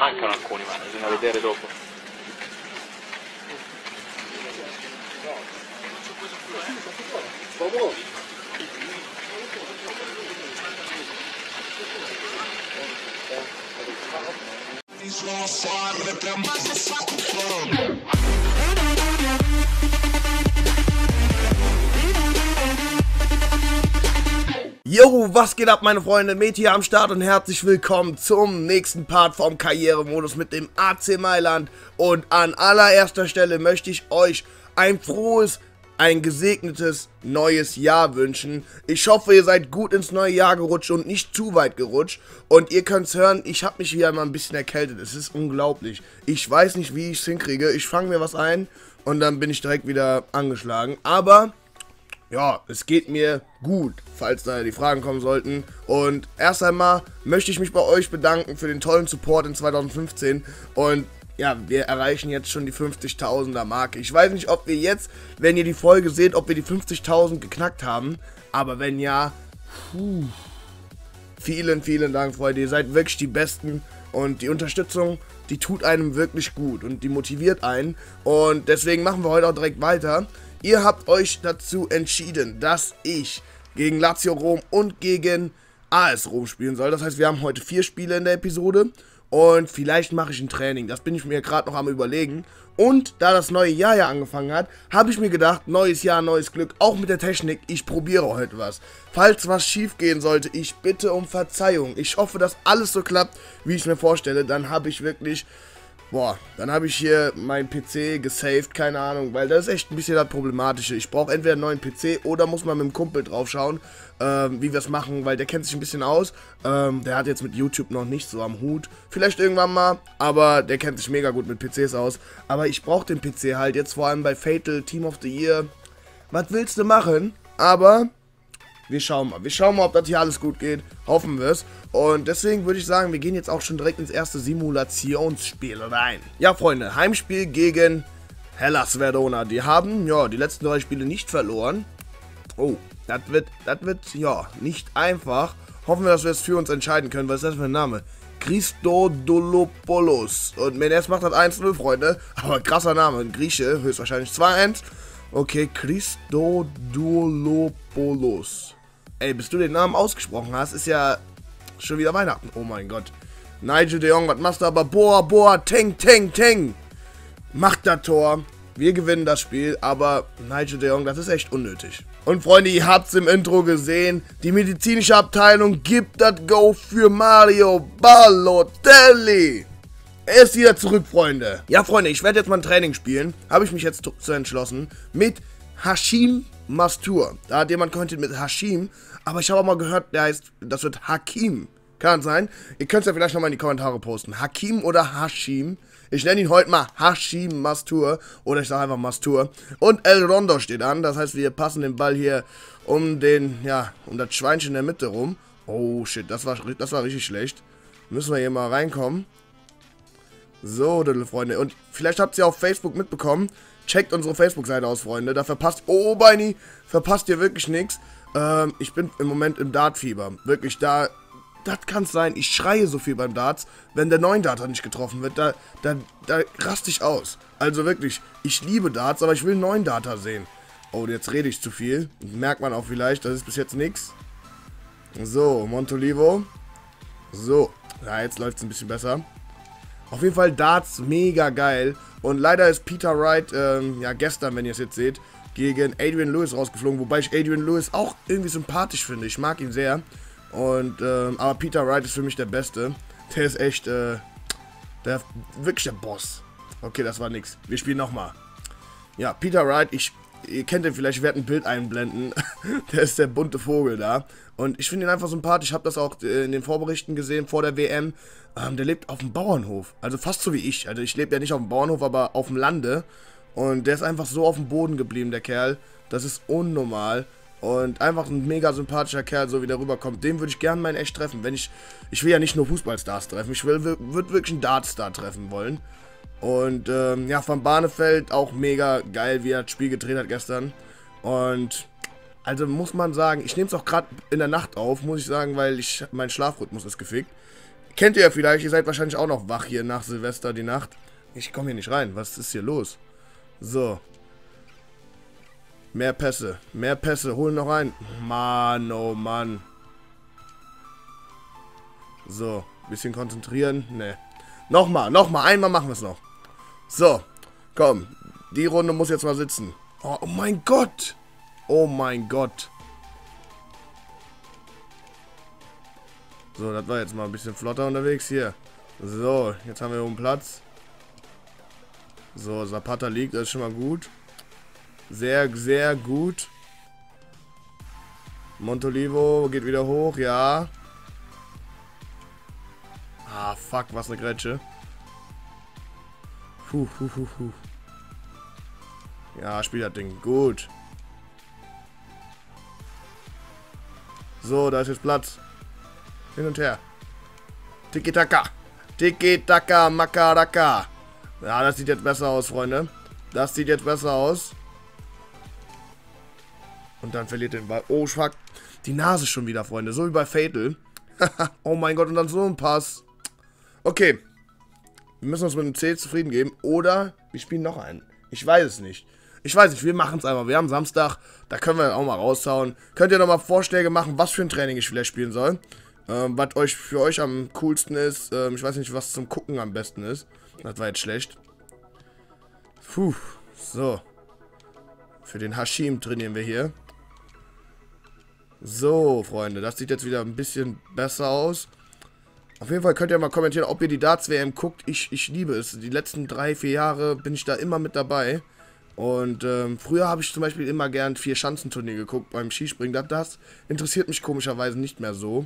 Mancano alcuni, ma bisogna vedere dopo. Jo, was geht ab, meine Freunde? Meti am Start und herzlich willkommen zum nächsten Part vom Karrieremodus mit dem AC Mailand. Und an allererster Stelle möchte ich euch ein frohes, ein gesegnetes neues Jahr wünschen. Ich hoffe, ihr seid gut ins neue Jahr gerutscht und nicht zu weit gerutscht. Und ihr könnt es hören, ich habe mich wieder mal ein bisschen erkältet. Es ist unglaublich. Ich weiß nicht, wie ich es hinkriege. Ich fange mir was ein und dann bin ich direkt wieder angeschlagen. Aber ja, es geht mir gut, falls da die Fragen kommen sollten. Und erst einmal möchte ich mich bei euch bedanken für den tollen Support in 2015. Und ja, wir erreichen jetzt schon die 50.000er Marke. Ich weiß nicht, ob wir jetzt, wenn ihr die Folge seht, ob wir die 50.000 geknackt haben. Aber wenn ja, vielen, vielen Dank, Freunde. Ihr seid wirklich die Besten. Und die Unterstützung, die tut einem wirklich gut und die motiviert einen. Und deswegen machen wir heute auch direkt weiter. Ihr habt euch dazu entschieden, dass ich gegen Lazio Rom und gegen AS Rom spielen soll. Das heißt, wir haben heute 4 Spiele in der Episode und vielleicht mache ich ein Training. Das bin ich mir gerade noch am Überlegen. Und da das neue Jahr ja angefangen hat, habe ich mir gedacht, neues Jahr, neues Glück, auch mit der Technik, ich probiere heute was. Falls was schief gehen sollte, ich bitte um Verzeihung. Ich hoffe, dass alles so klappt, wie ich es mir vorstelle. Dann habe ich wirklich... dann habe ich hier meinen PC gesaved, keine Ahnung, weil das ist echt ein bisschen das Problematische. Ich brauche entweder einen neuen PC oder muss mal mit dem Kumpel drauf schauen, wie wir es machen, weil der kennt sich ein bisschen aus. Der hat jetzt mit YouTube noch nicht so am Hut, vielleicht irgendwann mal, aber der kennt sich mega gut mit PCs aus. Aber ich brauche den PC halt jetzt vor allem bei Fatal, Team of the Year. Was willst du machen? Aber... Wir schauen mal, ob das hier alles gut geht. Hoffen wir es. Und deswegen würde ich sagen, wir gehen jetzt auch schon direkt ins erste Simulationsspiel rein. Ja, Freunde, Heimspiel gegen Hellas Verona. Die haben, ja, die letzten 3 Spiele nicht verloren. Oh, das wird, ja, nicht einfach. Hoffen wir, dass wir es für uns entscheiden können. Was ist das für ein Name? Christodolopoulos. Und Menes macht das 1-0, Freunde. Aber krasser Name. Ein Grieche, höchstwahrscheinlich 2-1. Okay, Christodolopoulos. Ey, bis du den Namen ausgesprochen hast, ist ja schon wieder Weihnachten. Oh mein Gott. Nigel de Jong, was machst du aber? Boah, Teng. Macht das Tor. Wir gewinnen das Spiel, aber Nigel de Jong, das ist echt unnötig. Und Freunde, ihr habt es im Intro gesehen. Die medizinische Abteilung gibt das Go für Mario Balotelli. Er ist wieder zurück, Freunde. Ja, Freunde, ich werde jetzt mal ein Training spielen. Habe ich mich jetzt zu entschlossen. Mit Hashim Mastur. Da hat jemand kommentiert mit Hashim. Aber ich habe auch mal gehört, der heißt, das wird Hakim. Kann sein. Ihr könnt es ja vielleicht nochmal in die Kommentare posten. Hakim oder Hashim. Ich nenne ihn heute mal Hashim Mastur. Oder ich sage einfach Mastur. Und El Rondo steht an. Das heißt, wir passen den Ball hier um das Schweinchen in der Mitte rum. Oh, shit. Das war richtig schlecht. Müssen wir hier mal reinkommen. So, Freunde. Und vielleicht habt ihr auf Facebook mitbekommen. Checkt unsere Facebook-Seite aus, Freunde. Da verpasst ihr wirklich nichts. Ich bin im Moment im Dart-Fieber. Wirklich, das kann es sein. Ich schreie so viel beim Darts. Wenn der 9 Darter nicht getroffen wird, da raste ich aus. Also wirklich, ich liebe Darts, aber ich will 9 Darter sehen. Oh, jetzt rede ich zu viel. Merkt man auch vielleicht, das ist bis jetzt nichts. So, Montolivo. So, ja, jetzt läuft es ein bisschen besser. Auf jeden Fall Darts mega geil. Und leider ist Peter Wright, gestern, wenn ihr es jetzt seht, gegen Adrian Lewis rausgeflogen. Wobei ich Adrian Lewis auch irgendwie sympathisch finde. Ich mag ihn sehr. Und, aber Peter Wright ist für mich der Beste. Der ist echt, wirklich der Boss. Okay, das war nix. Wir spielen nochmal. Ja, Peter Wright, ihr kennt ihn vielleicht, ich werde ein Bild einblenden. Der ist der bunte Vogel da. Und ich finde ihn einfach sympathisch. Ich habe das auch in den Vorberichten gesehen vor der WM. Der lebt auf dem Bauernhof. Also fast so wie ich. Also ich lebe ja nicht auf dem Bauernhof, aber auf dem Lande. Und der ist einfach so auf dem Boden geblieben, der Kerl. Das ist unnormal. Und einfach ein mega sympathischer Kerl, so wie der rüberkommt. Den würde ich gerne mal in echt treffen. Ich will ja nicht nur Fußballstars treffen. Ich würde wirklich einen Dartstar treffen wollen. Und ja, Van Barneveld auch mega geil, wie er das Spiel gedreht hat gestern. Und also muss man sagen, ich nehme es auch gerade in der Nacht auf, muss ich sagen, weil mein Schlafrhythmus ist gefickt. Kennt ihr ja vielleicht, ihr seid wahrscheinlich auch noch wach hier nach Silvester die Nacht. Ich komme hier nicht rein, was ist hier los? So. Mehr Pässe, holen noch rein. Mann, oh Mann. So, bisschen konzentrieren. Ne. Nochmal, einmal machen wir es noch. So, komm. Die Runde muss jetzt mal sitzen. Oh mein Gott. Oh mein Gott. So, das war jetzt mal ein bisschen flotter unterwegs hier. So, jetzt haben wir oben Platz. So, Zapata liegt, das ist schon mal gut. Sehr, sehr gut. Montolivo geht wieder hoch, ja. Ah, fuck, was eine Grätsche. Ja, spielt das Ding. Gut. So, da ist jetzt Platz. Hin und her. Tiki-Taka. Tiki-Taka, Makaraka. Ja, das sieht jetzt besser aus, Freunde. Das sieht jetzt besser aus. Und dann verliert den Ball. Oh, fuck. Die Nase schon wieder, Freunde. So wie bei Fatal. Oh mein Gott, und dann so ein Pass. Okay. Wir müssen uns mit dem C zufrieden geben. Oder wir spielen noch einen. Ich weiß es nicht. Wir machen es einfach. Wir haben Samstag. Da können wir auch mal raushauen. Könnt ihr nochmal Vorschläge machen, was für ein Training ich vielleicht spielen soll. Was für euch am coolsten ist. Ich weiß nicht, was zum Gucken am besten ist. Das war jetzt schlecht. Puh. So. Für den Hashim trainieren wir hier. So, Freunde. Das sieht jetzt wieder ein bisschen besser aus. Auf jeden Fall könnt ihr mal kommentieren, ob ihr die Darts-WM guckt. Ich liebe es. Die letzten 3-4 Jahre bin ich da immer mit dabei. Und früher habe ich zum Beispiel immer gern 4-Schanzenturnier geguckt beim Skispringen. Das interessiert mich komischerweise nicht mehr so.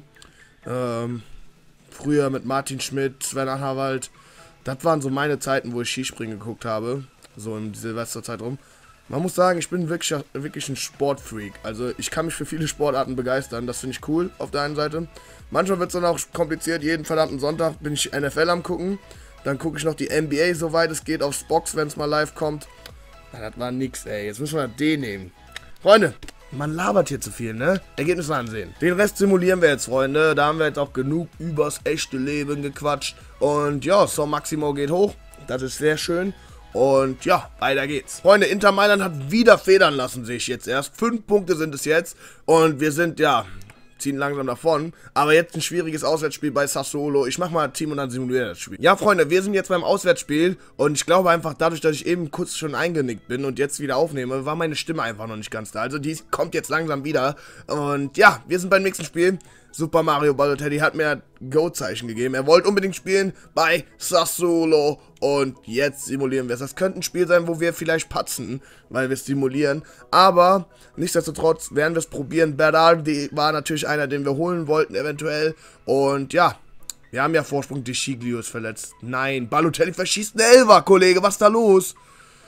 Früher mit Martin Schmidt, Sven Anhalwald. Das waren so meine Zeiten, wo ich Skispringen geguckt habe. So in die Silvesterzeit rum. Man muss sagen, ich bin wirklich ein Sportfreak. Also ich kann mich für viele Sportarten begeistern. Das finde ich cool auf der einen Seite. Manchmal wird es dann auch kompliziert. Jeden verdammten Sonntag bin ich NFL am gucken. Dann gucke ich noch die NBA, soweit es geht, aufs Box, wenn es mal live kommt. Na, das war nix, ey. Jetzt müssen wir den nehmen. Freunde, man labert hier zu viel, ne? Ergebnisse ansehen. Den Rest simulieren wir jetzt, Freunde. Da haben wir jetzt auch genug übers echte Leben gequatscht. Und ja, so Maximo geht hoch. Das ist sehr schön. Und ja, weiter geht's. Freunde, Inter Mailand hat wieder federn lassen, sehe ich jetzt erst. 5 Punkte sind es jetzt. Und wir sind, ja, ziehen langsam davon. Aber jetzt ein schwieriges Auswärtsspiel bei Sassuolo. Ich mach mal Team und dann simuliere das Spiel. Ja, Freunde, wir sind jetzt beim Auswärtsspiel. Und ich glaube einfach, dadurch, dass ich eben kurz schon eingenickt bin und jetzt wieder aufnehme, war meine Stimme einfach noch nicht ganz da. Also die kommt jetzt langsam wieder. Und ja, wir sind beim nächsten Spiel. Super Mario Balotelli hat mir Go-Zeichen gegeben. Er wollte unbedingt spielen bei Sassuolo. Und jetzt simulieren wir es. Das könnte ein Spiel sein, wo wir vielleicht patzen, weil wir es simulieren. Aber nichtsdestotrotz werden wir es probieren. Berardi war natürlich einer, den wir holen wollten eventuell. Und ja, wir haben ja Vorsprung. De Sciglio ist verletzt. Nein, Balotelli verschießt einen Elfer, Kollege. Was ist da los?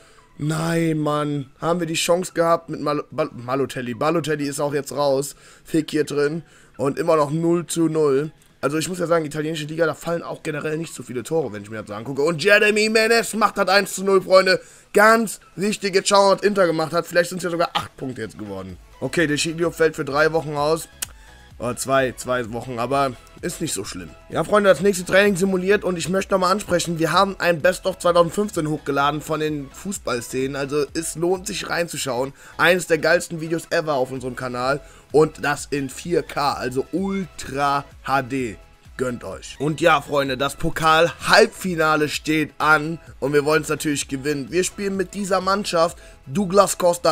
Nein, Mann. Haben wir die Chance gehabt mit Balotelli. Balotelli ist auch jetzt raus. Fick hier drin. Und immer noch 0:0. Also ich muss ja sagen, die italienische Liga, da fallen auch generell nicht so viele Tore, wenn ich mir das so angucke. Und Jeremy Menez macht das 1:0, Freunde. Ganz wichtig, jetzt schauen wir, was Inter gemacht hat. Vielleicht sind es ja sogar 8 Punkte jetzt geworden. Okay, De Sciglio fällt für 3 Wochen aus. Oder 2 Wochen, aber ist nicht so schlimm. Ja, Freunde, das nächste Training simuliert und ich möchte nochmal ansprechen, wir haben ein Best-of 2015 hochgeladen von den Fußballszenen, also es lohnt sich reinzuschauen. Eines der geilsten Videos ever auf unserem Kanal und das in 4K, also Ultra HD. Gönnt euch. Und ja, Freunde, das Pokal-Halbfinale steht an und wir wollen es natürlich gewinnen. Wir spielen mit dieser Mannschaft. Douglas Costa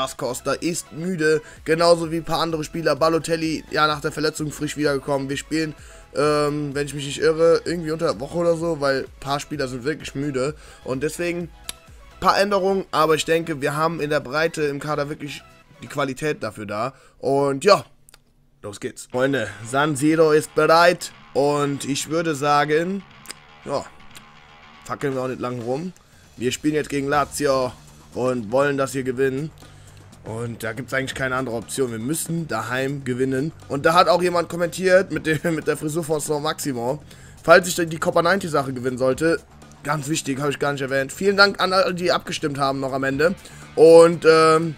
ist müde, genauso wie ein paar andere Spieler. Balotelli, ja, nach der Verletzung frisch wiedergekommen. Wir spielen, wenn ich mich nicht irre, irgendwie unter der Woche oder so, weil ein paar Spieler sind wirklich müde. Und deswegen ein paar Änderungen, aber ich denke, wir haben in der Breite im Kader wirklich die Qualität dafür da. Und ja, los geht's. Freunde, San Siro ist bereit. Und ich würde sagen, ja, fackeln wir auch nicht lang rum. Wir spielen jetzt gegen Lazio und wollen das hier gewinnen. Und da gibt es eigentlich keine andere Option. Wir müssen daheim gewinnen. Und da hat auch jemand kommentiert mit der Frisur von Saint Maximo. Falls ich die Copa 90 Sache gewinnen sollte, ganz wichtig, habe ich gar nicht erwähnt. Vielen Dank an alle, die abgestimmt haben noch am Ende. Und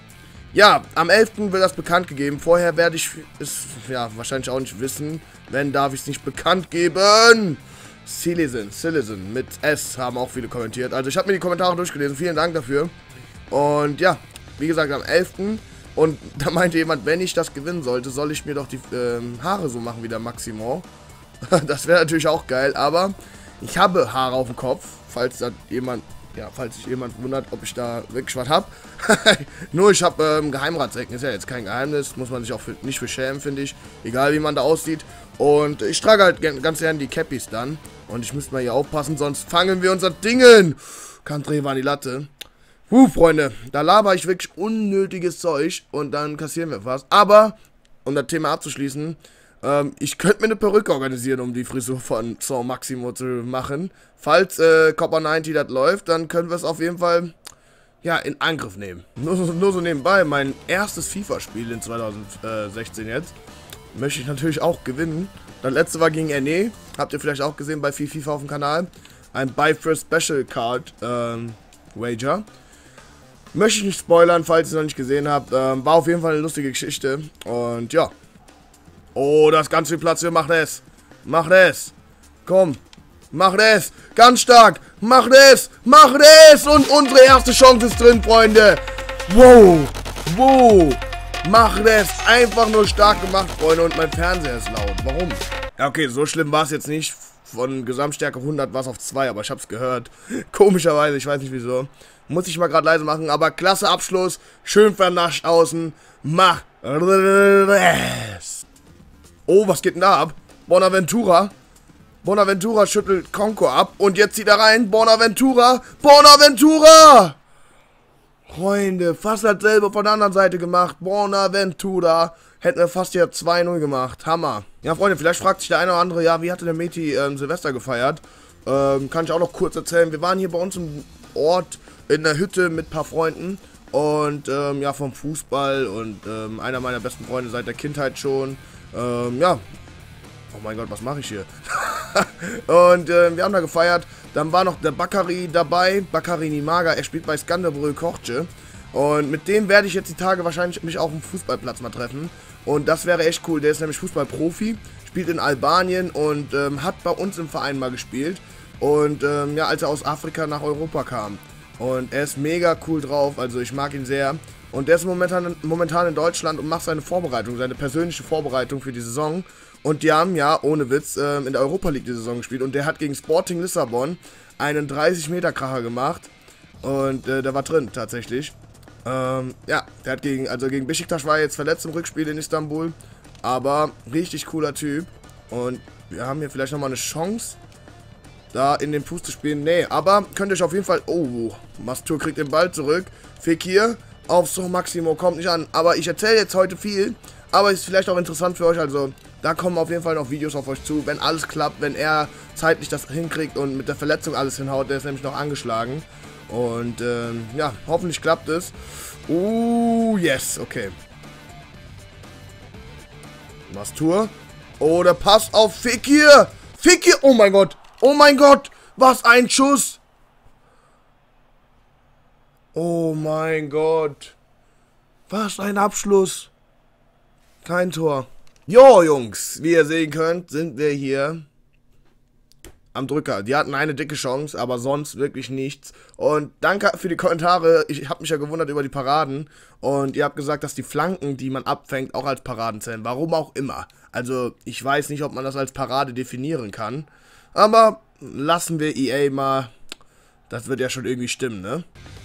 Ja, am 11. wird das bekannt gegeben. Vorher werde ich es ja wahrscheinlich auch nicht wissen. Wenn, darf ich es nicht bekannt geben. Citizen mit S haben auch viele kommentiert. Also ich habe mir die Kommentare durchgelesen. Vielen Dank dafür. Und ja, wie gesagt, am 11. Und da meinte jemand, wenn ich das gewinnen sollte, soll ich mir doch die Haare so machen wie der Maximo. Das wäre natürlich auch geil, aber ich habe Haare auf dem Kopf, falls sich jemand wundert, ob ich da wirklich was habe. Nur ich habe Geheimratsecken, ist ja jetzt kein Geheimnis, muss man sich auch nicht für schämen, finde ich. Egal wie man da aussieht. Und ich trage halt ganz gerne die Cappies dann. Und ich müsste mal hier aufpassen, sonst fangen wir unser Dingen. Country war die Latte. Freunde, da laber ich wirklich unnötiges Zeug und dann kassieren wir was. Aber, um das Thema abzuschließen, ich könnte mir eine Perücke organisieren, um die Frisur von Saint Maximo zu machen. Falls Copper 90 das läuft, dann können wir es auf jeden Fall ja, in Angriff nehmen. Nur so nebenbei, mein erstes FIFA-Spiel in 2016 jetzt, möchte ich natürlich auch gewinnen. Das letzte war gegen Erne, habt ihr vielleicht auch gesehen bei FIFA auf dem Kanal. Ein Buy for Special Card Wager. Möchte ich nicht spoilern, falls ihr es noch nicht gesehen habt. War auf jeden Fall eine lustige Geschichte. Und ja. Oh, das ist ganz viel Platz für Macht es. Macht es. Komm. Macht es. Ganz stark. Macht es. Macht es. Und unsere erste Chance ist drin, Freunde. Wow. Wow. Macht es. Einfach nur stark gemacht, Freunde. Und mein Fernseher ist laut. Warum? Ja, okay, so schlimm war es jetzt nicht. Von Gesamtstärke 100 war es auf 2, aber ich habe es gehört. Komischerweise, ich weiß nicht wieso. Muss ich mal gerade leise machen, aber klasse Abschluss. Schön vernascht außen. Mach es. Oh, was geht denn da ab? Bonaventura. Bonaventura schüttelt Conco ab. Und jetzt zieht er rein. Bonaventura. Bonaventura! Freunde, fast dasselbe von der anderen Seite gemacht. Bonaventura. Hätten wir fast hier 2-0 gemacht. Hammer. Ja, Freunde, vielleicht fragt sich der eine oder andere, ja, wie hatte der Meti Silvester gefeiert? Kann ich auch noch kurz erzählen. Wir waren hier bei uns im Ort in der Hütte mit ein paar Freunden. Und ja, vom Fußball und einer meiner besten Freunde seit der Kindheit schon. Ja. Oh mein Gott, was mache ich hier? Und wir haben da gefeiert. Dann war noch der Bakary dabei. Bakary Nimaga, er spielt bei Skanderbrühl Kochce. Und mit dem werde ich jetzt die Tage wahrscheinlich mich auf dem Fußballplatz mal treffen. Und das wäre echt cool. Der ist nämlich Fußballprofi, spielt in Albanien und hat bei uns im Verein mal gespielt. Und ja, als er aus Afrika nach Europa kam. Und er ist mega cool drauf, also ich mag ihn sehr. Und der ist momentan in Deutschland und macht seine Vorbereitung, seine persönliche Vorbereitung für die Saison. Und die haben ja, ohne Witz, in der Europa League die Saison gespielt. Und der hat gegen Sporting Lissabon einen 30-Meter-Kracher gemacht. Und der war drin, tatsächlich. Ja, der hat gegen Beşiktaş war er jetzt verletzt im Rückspiel in Istanbul. Aber richtig cooler Typ. Und wir haben hier vielleicht nochmal eine Chance, da in den Fuß zu spielen. Nee, aber könnt ihr euch auf jeden Fall... Oh, Mastur kriegt den Ball zurück. Fekir auf Saint Maximo, kommt nicht an. Aber ich erzähle jetzt heute viel. Aber ist vielleicht auch interessant für euch. Also, da kommen auf jeden Fall noch Videos auf euch zu. Wenn alles klappt, wenn er zeitlich das hinkriegt und mit der Verletzung alles hinhaut. Der ist nämlich noch angeschlagen. Und, ja, hoffentlich klappt es. Yes, okay. Mastur. Oh, der Pass auf Fekir. Fekir, oh mein Gott. Oh mein Gott, was ein Schuss. Oh mein Gott. Was ein Abschluss. Kein Tor. Jo, Jungs, wie ihr sehen könnt, sind wir hier am Drücker. Die hatten eine dicke Chance, aber sonst wirklich nichts. Und danke für die Kommentare. Ich habe mich ja gewundert über die Paraden. Und ihr habt gesagt, dass die Flanken, die man abfängt, auch als Paraden zählen. Warum auch immer. Also, ich weiß nicht, ob man das als Parade definieren kann. Aber lassen wir EA mal. Das wird ja schon irgendwie stimmen, ne?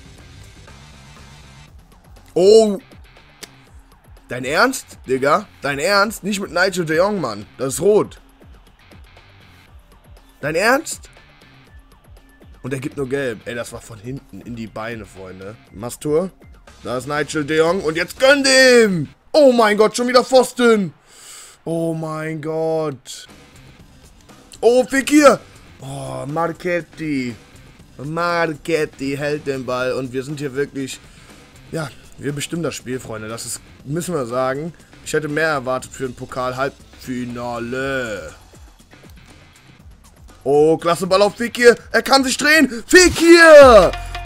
Oh! Dein Ernst, Digga? Dein Ernst? Nicht mit Nigel de Jong, Mann. Das ist rot. Dein Ernst? Und er gibt nur gelb. Ey, das war von hinten in die Beine, Freunde. Mastur. Da ist Nigel de Jong. Und jetzt gönnt ihm! Oh mein Gott, schon wieder Pfosten! Oh mein Gott. Oh, Fekir! Oh, Marchetti. Marchetti hält den Ball. Und wir sind hier wirklich... Ja, wir bestimmen das Spiel, Freunde. Das ist, müssen wir sagen. Ich hätte mehr erwartet für ein Pokal-Halbfinale. Oh, klasse Ball auf Fekir. Er kann sich drehen. Fekir!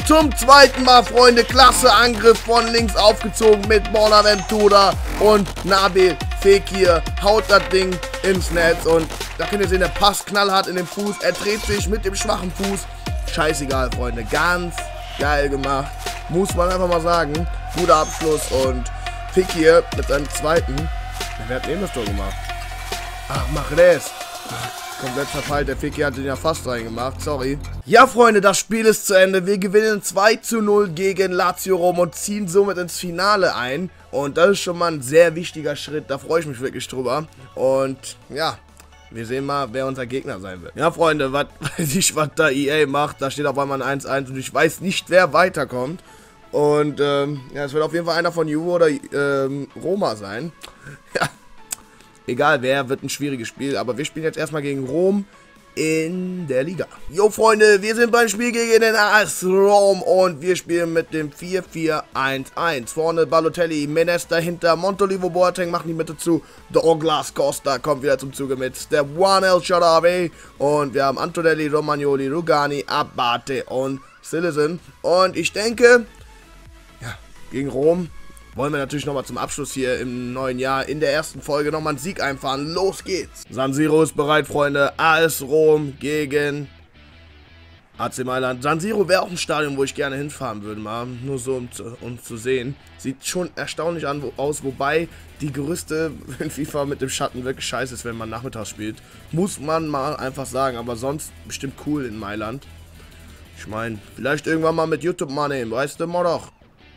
Zum zweiten Mal, Freunde, klasse Angriff von links aufgezogen mit Bonaventura und Nabil Fekir haut das Ding ins Netz und da könnt ihr sehen, der passt knallhart in den Fuß, er dreht sich mit dem schwachen Fuß. Scheißegal, Freunde, ganz geil gemacht, muss man einfach mal sagen. Guter Abschluss und Fekir mit seinem zweiten, wer hat eben das Tor gemacht? Ach, Mahrez. Komplett verpeilt, der Fekir hat den ja fast reingemacht, sorry. Ja, Freunde, das Spiel ist zu Ende. Wir gewinnen 2:0 gegen Lazio Rom und ziehen somit ins Finale ein. Und das ist schon mal ein sehr wichtiger Schritt, da freue ich mich wirklich drüber. Und ja, wir sehen mal, wer unser Gegner sein wird. Ja, Freunde, weiß ich, was da EA macht. Da steht auf einmal ein 1:1 und ich weiß nicht, wer weiterkommt. Und ja, es wird auf jeden Fall einer von Juve oder Roma sein. Ja. Egal wer, wird ein schwieriges Spiel, aber wir spielen jetzt erstmal gegen Rom in der Liga. Jo Freunde, wir sind beim Spiel gegen den AS Rom und wir spielen mit dem 4-4-1-1. Vorne Balotelli, Menes dahinter, Montolivo, Boateng machen die Mitte zu, Douglas Costa kommt wieder zum Zuge mit Step One El Shaarawy und wir haben Antonelli, Romagnoli, Rugani, Abate und Citizen. Und ich denke, ja, gegen Rom wollen wir natürlich nochmal zum Abschluss hier im neuen Jahr in der ersten Folge nochmal einen Sieg einfahren. Los geht's! San Siro ist bereit, Freunde. AS Rom gegen AC Mailand. San Siro wäre auch ein Stadion, wo ich gerne hinfahren würde, mal. Nur so, um zu sehen. Sieht schon erstaunlich aus, wobei die Gerüste in FIFA mit dem Schatten wirklich scheiße ist, wenn man nachmittags spielt. Muss man mal einfach sagen, aber sonst bestimmt cool in Mailand. Ich meine, vielleicht irgendwann mal mit YouTube mal nehmen, weißt du mal doch.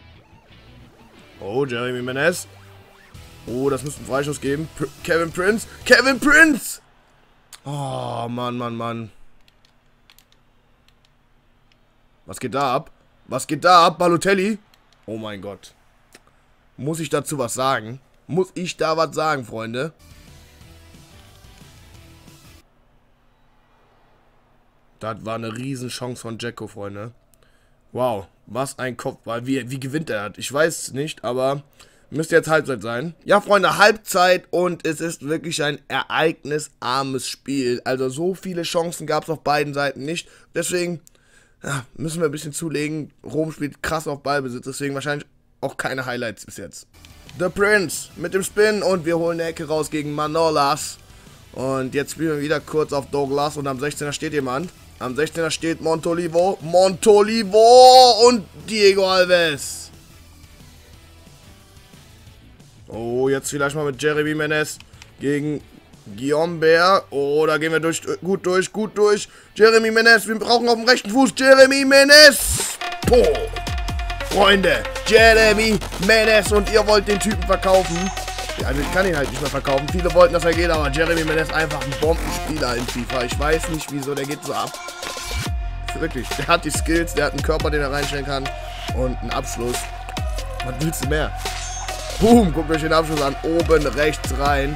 Oh, Jeremy Menes. Oh, das müsste einen Freischuss geben. Kevin Prince. Kevin Prince! Oh, Mann, Mann, Mann. Was geht da ab? Was geht da ab? Balotelli? Oh mein Gott. Muss ich dazu was sagen? Muss ich da was sagen, Freunde? Das war eine Riesenchance von Dzeko, Freunde. Wow, was ein Kopfball. Wie gewinnt er das? Ich weiß es nicht, aber müsste jetzt Halbzeit sein. Ja, Freunde, Halbzeit und es ist wirklich ein ereignisarmes Spiel. Also so viele Chancen gab es auf beiden Seiten nicht. Deswegen ja, müssen wir ein bisschen zulegen. Rom spielt krass auf Ballbesitz, deswegen wahrscheinlich auch keine Highlights bis jetzt. The Prince mit dem Spin und wir holen eine Ecke raus gegen Manolas. Und jetzt spielen wir wieder kurz auf Douglas und am 16er steht jemand. Am 16er steht Montolivo. Montolivo und Diego Alves. Oh, jetzt vielleicht mal mit Jeremy Menes gegen Guillaume Bär. Oh, da gehen wir durch. Gut durch, gut durch. Jeremy Menes, wir brauchen auf dem rechten Fuß Jeremy Menes. Boah. Freunde, Jeremy Menes und ihr wollt den Typen verkaufen. Ja, also ich kann ihn halt nicht mehr verkaufen. Viele wollten, dass er geht, aber Jeremy Menes ist einfach ein Bombenspieler in FIFA. Ich weiß nicht wieso, der geht so ab. Wirklich, der hat die Skills, der hat einen Körper, den er reinstellen kann und einen Abschluss. Was willst du mehr? Boom, guckt euch den Abschluss an. Oben rechts rein.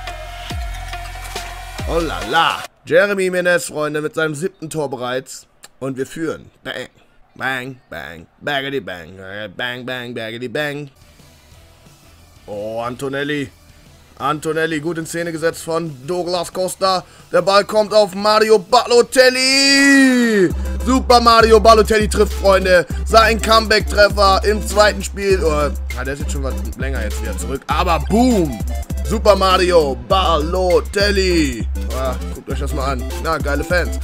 Oh la la. Jeremy Menes, Freunde, mit seinem 7. Tor bereits. Und wir führen. Bang, bang, bang, baggedy bang, bang, bang, baggedy bang. Oh, Antonelli. Antonelli, gut in Szene gesetzt von Douglas Costa. Der Ball kommt auf Mario Balotelli. Super Mario Balotelli trifft, Freunde. Sein Comeback-Treffer im zweiten Spiel. Oh, der ist jetzt schon was länger jetzt wieder zurück. Aber boom. Super Mario Balotelli. Oh, guckt euch das mal an. Na, geile Fans.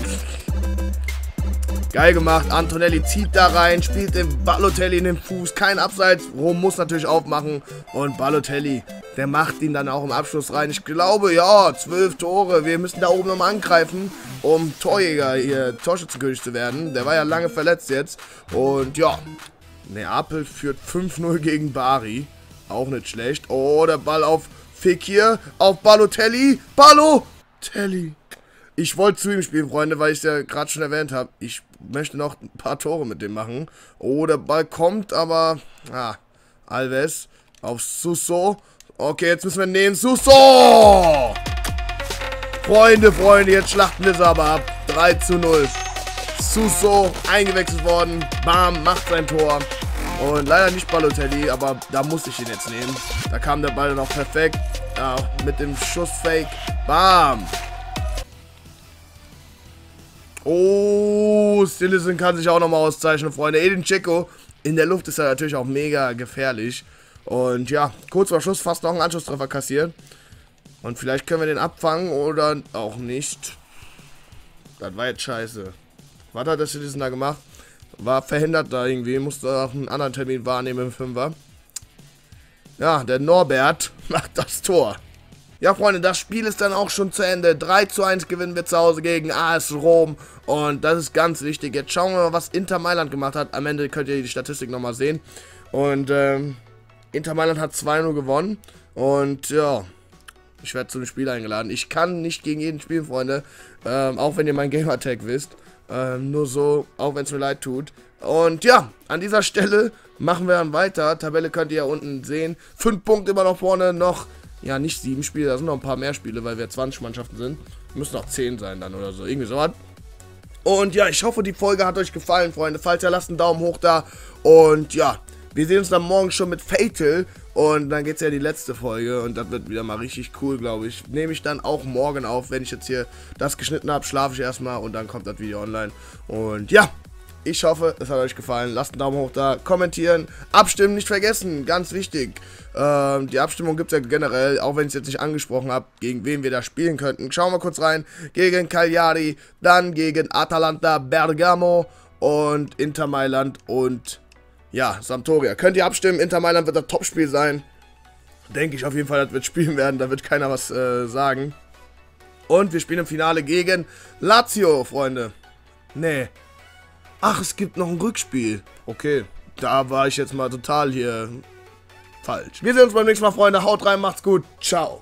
Geil gemacht. Antonelli zieht da rein, spielt den Balotelli in den Fuß. Kein Abseits. Rom muss natürlich aufmachen. Und Balotelli, der macht ihn dann auch im Abschluss rein. Ich glaube, ja, 12 Tore. Wir müssen da oben nochmal angreifen, um Torjäger hier, Torschützenkönig zu werden. Der war ja lange verletzt jetzt. Und ja, Neapel führt 5-0 gegen Bari. Auch nicht schlecht. Oh, der Ball auf Fekir, auf Balotelli. Balotelli. Ich wollte zu ihm spielen, Freunde, weil ich es ja gerade schon erwähnt habe. Ich möchte noch ein paar Tore mit dem machen. Oh, der Ball kommt, aber... Ah, Alves auf Suso. Okay, jetzt müssen wir nehmen. Suso! Freunde, jetzt schlachten wir es aber ab. 3:0. Suso eingewechselt worden. Bam, macht sein Tor. Und leider nicht Balotelli, aber da muss ich ihn jetzt nehmen. Da kam der Ball dann auch perfekt. Ja, mit dem Schussfake. Bam! Oh, Citizen kann sich auch nochmal auszeichnen, Freunde. Edin Dzeko in der Luft ist er natürlich auch mega gefährlich. Und ja, kurz vor Schluss fast noch einen Anschlusstreffer kassiert. Und vielleicht können wir den abfangen oder auch nicht. Das war jetzt scheiße. Was hat der Citizen da gemacht? War verhindert da irgendwie, musste auch einen anderen Termin wahrnehmen im Fünfer. Ja, der Norbert macht das Tor. Ja, Freunde, das Spiel ist dann auch schon zu Ende. 3:1 gewinnen wir zu Hause gegen AS Rom. Und das ist ganz wichtig. Jetzt schauen wir mal, was Inter Mailand gemacht hat. Am Ende könnt ihr die Statistik nochmal sehen. Und Inter Mailand hat 2:0 gewonnen. Und ja, ich werde zu dem Spiel eingeladen. Ich kann nicht gegen jeden spielen, Freunde. Auch wenn ihr mein Gamertag wisst. Nur so, auch wenn es mir leid tut. Und ja, an dieser Stelle machen wir dann weiter. Tabelle könnt ihr ja unten sehen. 5 Punkte immer noch vorne. Noch, ja, nicht 7 Spiele. Da sind noch ein paar mehr Spiele, weil wir 20 Mannschaften sind. Müssen noch 10 sein dann oder so. Irgendwie sowas. Und ja, ich hoffe, die Folge hat euch gefallen, Freunde. Falls ja, lasst einen Daumen hoch da. Und ja, wir sehen uns dann morgen schon mit Fatal. Und dann geht es ja die letzte Folge. Und das wird wieder mal richtig cool, glaube ich. Nehme ich dann auch morgen auf. Wenn ich jetzt hier das geschnitten habe, schlafe ich erstmal. Und dann kommt das Video online. Und ja, ich hoffe, es hat euch gefallen. Lasst einen Daumen hoch da. Kommentieren. Abstimmen nicht vergessen. Ganz wichtig. Die Abstimmung gibt es ja generell. Auch wenn ich es jetzt nicht angesprochen habe, gegen wen wir da spielen könnten. Schauen wir kurz rein. Gegen Cagliari. Dann gegen Atalanta Bergamo. Und Inter Mailand und... ja, Sampdoria. Könnt ihr abstimmen. Inter Mailand wird das Topspiel sein. Denke ich auf jeden Fall, das wird spielen werden. Da wird keiner was sagen. Und wir spielen im Finale gegen Lazio, Freunde. Nee. Ach, es gibt noch ein Rückspiel. Okay, da war ich jetzt mal total hier falsch. Wir sehen uns beim nächsten Mal, Freunde. Haut rein, macht's gut. Ciao.